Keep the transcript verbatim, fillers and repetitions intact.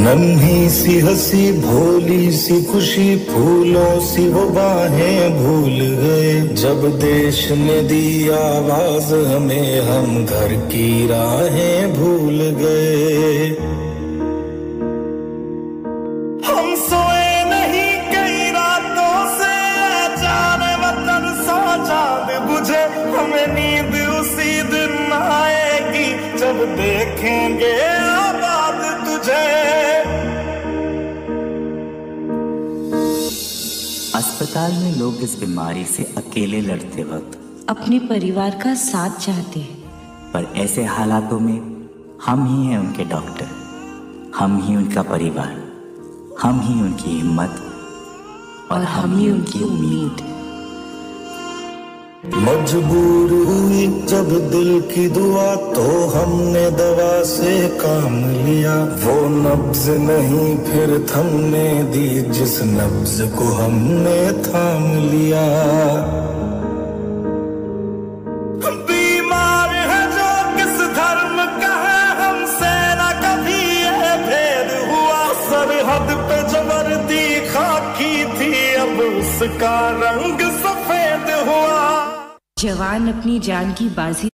नन्ही सी हंसी भोली सी खुशी फूलों सी वो बाहें भूल गए। जब देश ने दी आवाज हमें हम घर की राहें भूल गए। हम सोए नहीं कई रातों से जाने वतन सा चांद बुझे। हमें नींद उसी दिन आएगी जब देखेंगे आबाद तुझे। अस्पताल में लोग इस बीमारी से अकेले लड़ते वक्त अपने परिवार का साथ चाहते हैं, पर ऐसे हालातों में हम ही हैं उनके डॉक्टर, हम ही उनका परिवार, हम ही उनकी हिम्मत और, और हम ही उनकी उम्मीद। मजबूर हुई जब दिल की दुआ तो हमने दवा से काम लिया। वो नब्ज नहीं फिर थमने दी जिस नब्ज को हमने थाम लिया। बीमार है जो किस धर्म का है हमसे न कभी ये भेद हुआ। सरहद पे जो वर्दी खाकी थी अब उसका रंग सफेद हुआ। जवान अपनी जान की बाजी